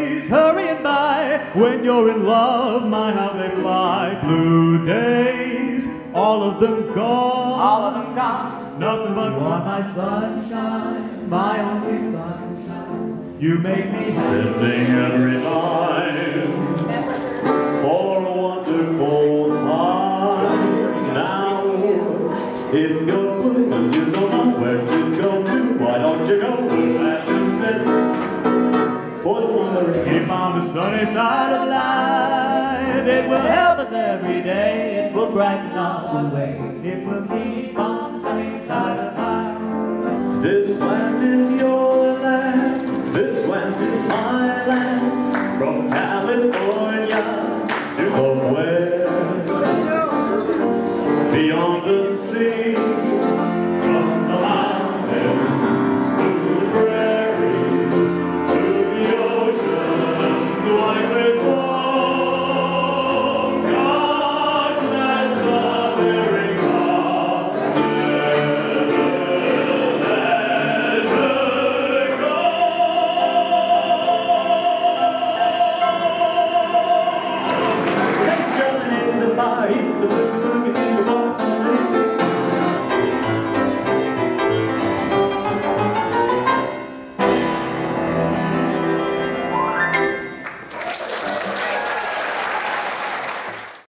days hurrying by. When you're in love, my how they fly. Blue days, all of them gone. All of them gone. Nothing but you are my sunshine, my only sunshine. You make me spending every time for a wonderful time. Now, if you're blue and you don't know where to go to, why don't you go where fashion sits? Put on the ring. He found the sunny side of life. It will help us every day. It will brighten all the way. It will keep on the sunny side of life. This land is your land. This land is my land. From California to somewhere